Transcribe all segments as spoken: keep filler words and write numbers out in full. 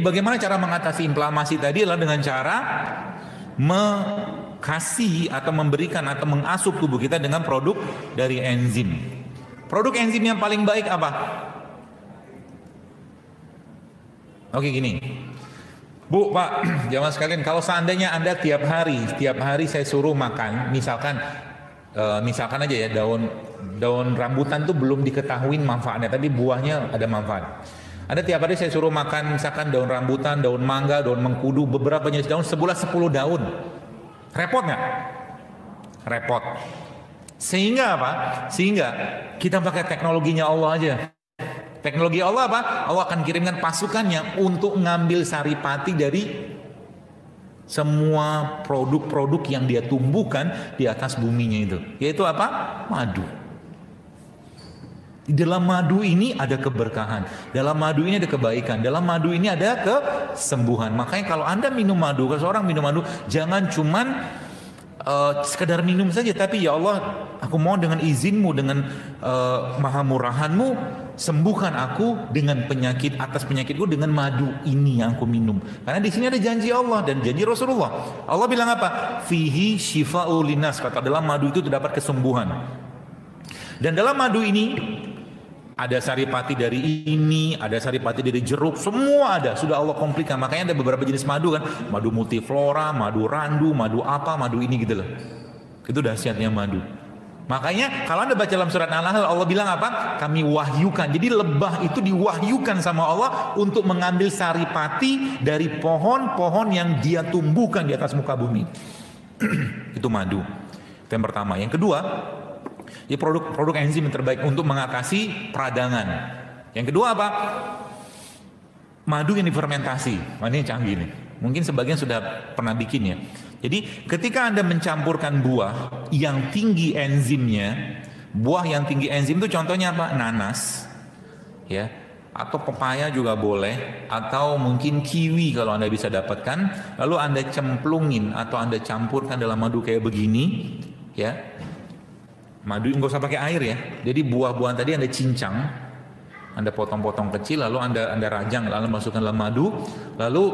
bagaimana cara mengatasi inflamasi tadi adalah dengan cara kasih atau memberikan atau mengasup tubuh kita dengan produk dari enzim. Produk enzim yang paling baik apa? Oke gini, Bu, Pak, jamaah sekalian, kalau seandainya Anda tiap hari, tiap hari saya suruh makan, misalkan, uh, misalkan aja ya daun daun rambutan tuh belum diketahui manfaatnya, tapi buahnya ada manfaat. Ada tiap hari saya suruh makan, misalkan daun rambutan, daun mangga, daun mengkudu, beberapa jenis daun, sebulan sepuluh daun. Repot nggak? Repot. Sehingga apa? Sehingga kita pakai teknologinya Allah aja. Teknologi Allah apa? Allah akan kirimkan pasukannya untuk ngambil saripati dari semua produk-produk yang dia tumbuhkan di atas buminya itu. Yaitu apa? Madu. Di dalam madu ini ada keberkahan. Dalam madu ini ada kebaikan. Dalam madu ini ada kesembuhan. Makanya kalau Anda minum madu, kalau seorang minum madu, jangan cuman Uh, sekedar minum saja, tapi ya Allah, aku mau dengan izinmu, dengan uh, maha murahanmu, sembuhkan aku dengan penyakit atas penyakitku dengan madu ini yang aku minum. Karena di sini ada janji Allah dan janji Rasulullah. Allah bilang apa? Fihi shifa'u linnas, kata dalam madu itu terdapat kesembuhan. Dan dalam madu ini ada saripati dari ini, ada saripati dari jeruk, semua ada, sudah Allah komplikan. Makanya ada beberapa jenis madu kan, madu multiflora, madu randu, madu apa, madu ini gitu loh. Itu dahsyatnya madu. Makanya kalau Anda baca dalam surat An-Nahl, Allah bilang apa? Kami wahyukan. Jadi lebah itu diwahyukan sama Allah untuk mengambil saripati dari pohon-pohon yang dia tumbuhkan di atas muka bumi. Itu madu. Itu yang pertama. Yang kedua, ya produk-produk enzim yang terbaik untuk mengatasi peradangan. Yang kedua apa? Madu yang difermentasi. Wah, ini canggih nih. Mungkin sebagian sudah pernah bikin ya. Jadi ketika Anda mencampurkan buah yang tinggi enzimnya, buah yang tinggi enzim itu contohnya apa? Nanas, ya, atau pepaya juga boleh, atau mungkin kiwi kalau Anda bisa dapatkan. Lalu Anda cemplungin atau Anda campurkan dalam madu kayak begini, ya. Madu nggak usah pakai air ya. Jadi buah-buahan tadi Anda cincang, Anda potong-potong kecil, lalu Anda Anda rajang, lalu masukkan dalam madu, lalu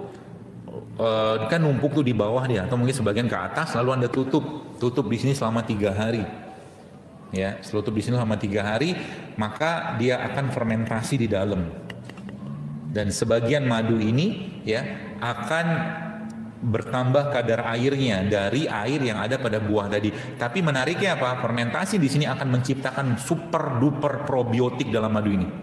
uh, kan numpuk tuh di bawah dia, atau mungkin sebagian ke atas, lalu Anda tutup, tutup di sini selama tiga hari. Ya, tutup di sini selama tiga hari, maka dia akan fermentasi di dalam. Dan sebagian madu ini ya akan bertambah kadar airnya dari air yang ada pada buah tadi. Tapi menariknya apa? Fermentasi di sini akan menciptakan super duper probiotik dalam madu ini.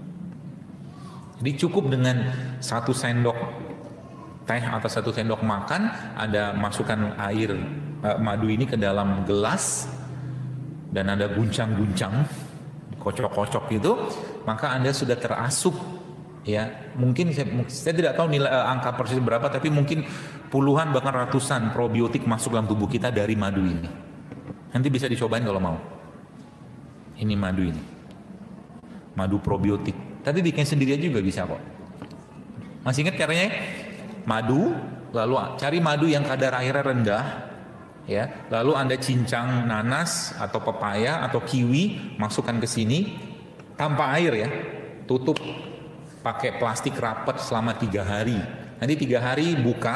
Jadi cukup dengan satu sendok teh atau satu sendok makan, ada masukkan air uh, madu ini ke dalam gelas dan ada guncang-guncang, kocok-kocok gitu, maka Anda sudah terasup. Ya, mungkin saya, saya tidak tahu nilai uh, angka persis berapa, tapi mungkin puluhan bahkan ratusan probiotik masuk dalam tubuh kita dari madu ini. Nanti bisa dicobain kalau mau. Ini madu ini, madu probiotik. Tapi bikin sendiri aja juga bisa kok. Masih ingat caranya? Madu, lalu cari madu yang kadar airnya rendah, ya. Lalu Anda cincang nanas atau pepaya atau kiwi, masukkan ke sini tanpa air ya, tutup. Pakai plastik rapat selama tiga hari. Nanti tiga hari buka,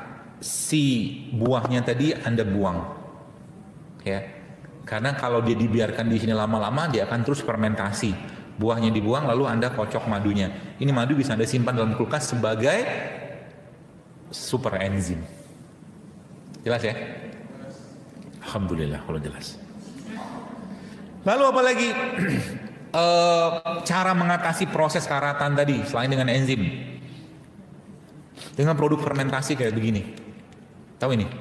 si buahnya tadi Anda buang, ya. Karena kalau dia dibiarkan di sini lama-lama, dia akan terus fermentasi. Buahnya dibuang, lalu Anda kocok madunya. Ini madu bisa Anda simpan dalam kulkas sebagai super enzim. Jelas ya? Alhamdulillah kalau jelas. Lalu apa lagi? Uh, cara mengatasi proses karatan tadi selain dengan enzim, dengan produk fermentasi kayak begini. Tahu ini?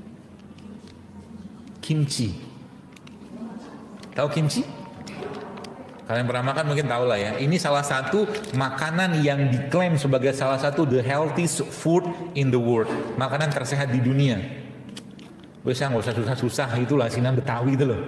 Kimchi. Tahu kimchi? Kalian pernah makan mungkin tahu lah ya. Ini salah satu makanan yang diklaim sebagai salah satu the healthiest food in the world, makanan tersehat di dunia. Bisa nggak usah susah-susah itulah asinan Betawi itu loh.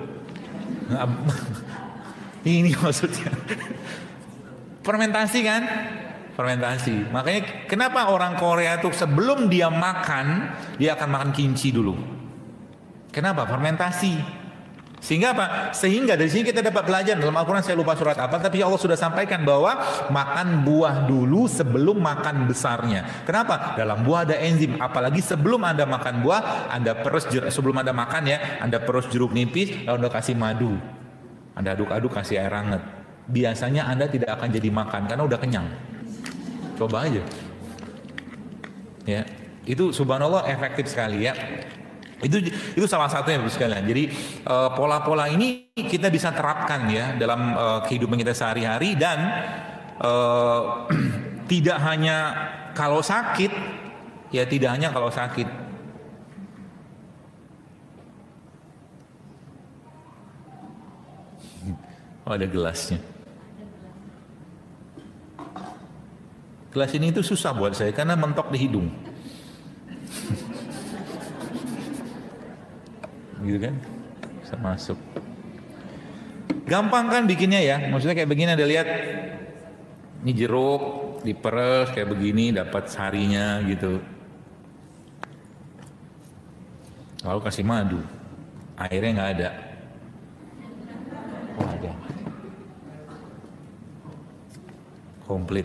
Ini maksudnya fermentasi kan, fermentasi. Makanya kenapa orang Korea tuh sebelum dia makan, dia akan makan kimchi dulu. Kenapa? Fermentasi. Sehingga apa? Sehingga dari sini kita dapat pelajaran dalam Al-Quran, saya lupa surat apa, tapi Allah sudah sampaikan bahwa makan buah dulu sebelum makan besarnya. Kenapa? Dalam buah ada enzim. Apalagi sebelum Anda makan buah, Anda perus sebelum Anda makan ya, Anda perus jeruk nipis, lalu Anda kasih madu. Anda aduk-aduk kasih air hangat. Biasanya Anda tidak akan jadi makan karena udah kenyang. Coba aja. Ya, itu subhanallah efektif sekali ya. Itu itu salah satunya Bapak sekalian. Jadi uh, pola-pola ini kita bisa terapkan ya dalam uh, kehidupan kita sehari-hari, dan uh, tidak hanya kalau sakit, ya tidak hanya kalau sakit. Oh, ada gelasnya. Gelas ini itu susah buat saya karena mentok di hidung. Gitu kan, bisa masuk. Gampang kan bikinnya ya, maksudnya kayak begini, Anda lihat ini jeruk diperes kayak begini, dapat sarinya gitu, lalu kasih madu, airnya nggak ada. Oh, ada, komplit.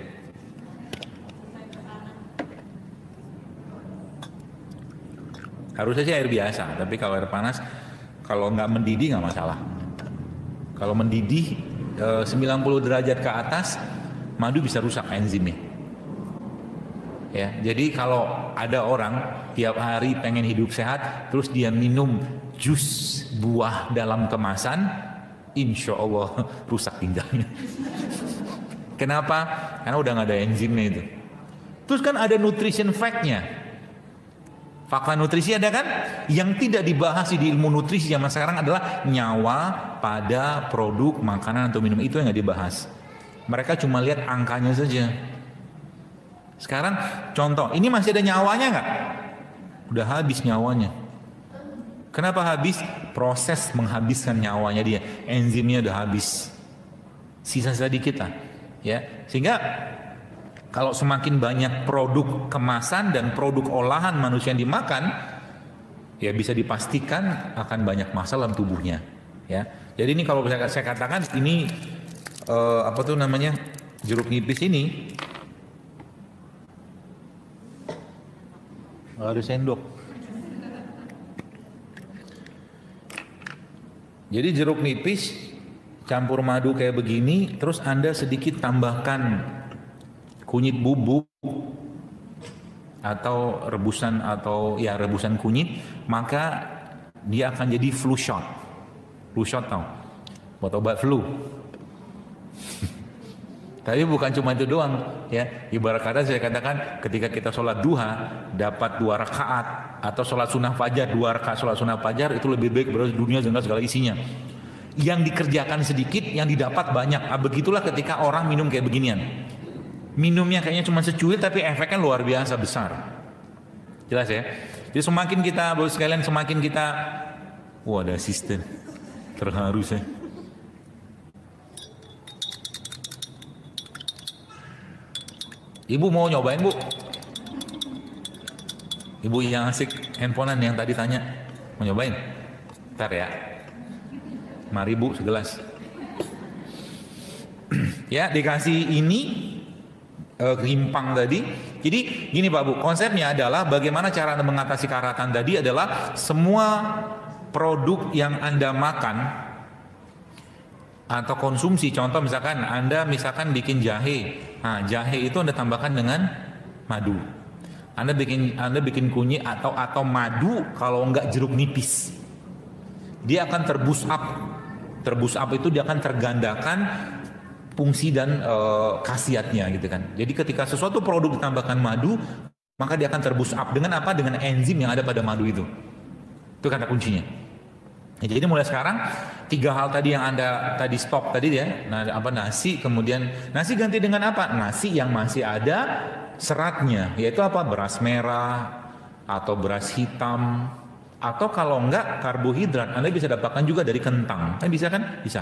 Harusnya sih air biasa, tapi kalau air panas, kalau nggak mendidih nggak masalah. Kalau mendidih sembilan puluh derajat ke atas, madu bisa rusak enzimnya. Ya, jadi kalau ada orang tiap hari pengen hidup sehat, terus dia minum jus buah dalam kemasan, insya Allah rusak ginjalnya. Kenapa? Karena udah nggak ada enzimnya itu. Terus kan ada nutrition fact-nya. Fakta nutrisi ada kan? Yang tidak dibahas di ilmu nutrisi zaman sekarang adalah nyawa pada produk makanan atau minum, itu yang nggak dibahas. Mereka cuma lihat angkanya saja. Sekarang contoh, ini masih ada nyawanya nggak? Udah habis nyawanya. Kenapa habis? Proses menghabiskan nyawanya dia, enzimnya udah habis. Sisa sedikit lah, ya. Sehingga kalau semakin banyak produk kemasan dan produk olahan manusia yang dimakan, ya bisa dipastikan akan banyak masalah dalam tubuhnya. Ya, jadi ini kalau saya, saya katakan ini uh, apa tuh namanya, jeruk nipis ini, oh, ada sendok. Jadi jeruk nipis campur madu kayak begini, terus Anda sedikit tambahkan kunyit bubuk atau rebusan atau ya rebusan kunyit, maka dia akan jadi flu shot. Flu shot tau, buat obat flu. Tapi bukan cuma itu doang ya. Ibarat kata saya katakan, ketika kita sholat duha dapat dua rakaat, atau sholat sunnah fajar dua rakaat sholat sunnah fajar, itu lebih baik berarti dunia dengan segala isinya. Yang dikerjakan sedikit, yang didapat banyak. Ah, begitulah ketika orang minum kayak beginian. Minumnya kayaknya cuma secuil, tapi efeknya luar biasa besar. Jelas ya? Jadi semakin kita, baru sekalian, semakin kita, wah ada asisten, terharu saya. Ibu mau nyobain bu? Ibu yang asik handphonean yang tadi tanya, mau nyobain? Ntar ya. Mari bu, segelas. Ya, dikasih ini rimpang tadi. Jadi gini Pak Bu, konsepnya adalah bagaimana cara Anda mengatasi karatan tadi adalah semua produk yang Anda makan atau konsumsi, contoh misalkan Anda misalkan bikin jahe, nah jahe itu Anda tambahkan dengan madu. Anda bikin Anda bikin kunyit atau atau madu, kalau enggak jeruk nipis, dia akan terbus up. Terbus up itu dia akan tergandakan fungsi dan e, khasiatnya gitu kan. Jadi ketika sesuatu produk ditambahkan madu, maka dia akan terbus up dengan apa? Dengan enzim yang ada pada madu itu. Itu kata kuncinya. Ya, jadi mulai sekarang tiga hal tadi yang Anda tadi stop tadi ya, nah, apa nasi, kemudian nasi ganti dengan apa? Nasi yang masih ada seratnya, yaitu apa? Beras merah atau beras hitam, atau kalau enggak karbohidrat Anda bisa dapatkan juga dari kentang. Kan bisa kan? Bisa.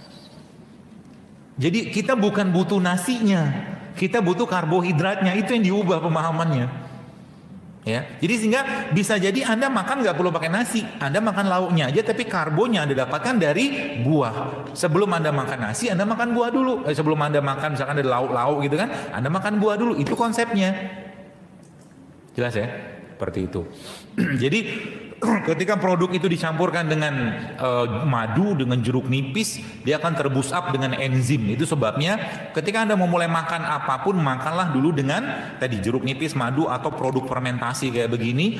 Jadi kita bukan butuh nasinya, kita butuh karbohidratnya, itu yang diubah pemahamannya. Ya, jadi sehingga bisa jadi Anda makan nggak perlu pakai nasi, Anda makan lauknya aja, tapi karbonya Anda dapatkan dari buah. Sebelum Anda makan nasi, Anda makan buah dulu. Eh, sebelum Anda makan misalkan ada lauk-lauk gitu kan, Anda makan buah dulu. Itu konsepnya. Jelas ya? Seperti itu. Jadi ketika produk itu dicampurkan dengan uh, madu, dengan jeruk nipis, dia akan terboost up dengan enzim. Itu sebabnya ketika Anda mau mulai makan apapun, makanlah dulu dengan tadi jeruk nipis, madu, atau produk fermentasi kayak begini,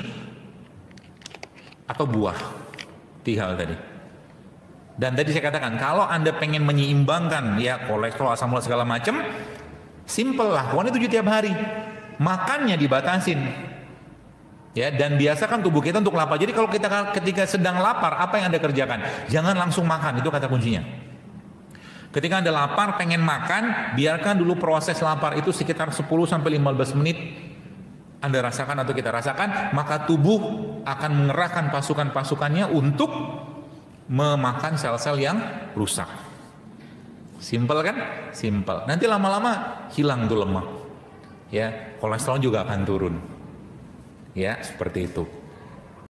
atau buah. Tiga hal tadi. Dan tadi saya katakan, kalau Anda pengen menyeimbangkan ya kolesterol, asam urat segala macam, simple lah, pokoknya tujuh tiap hari. Makannya dibatasin. Ya, dan biasakan tubuh kita untuk lapar. Jadi kalau kita ketika sedang lapar, apa yang Anda kerjakan? Jangan langsung makan, itu kata kuncinya. Ketika Anda lapar, pengen makan, biarkan dulu proses lapar itu sekitar sepuluh sampai lima belas menit Anda rasakan atau kita rasakan, maka tubuh akan mengerahkan pasukan-pasukannya untuk memakan sel-sel yang rusak. Simple kan? Simple. Nanti lama-lama hilang tuh lemak. Ya, kolesterol juga akan turun. Ya, seperti itu.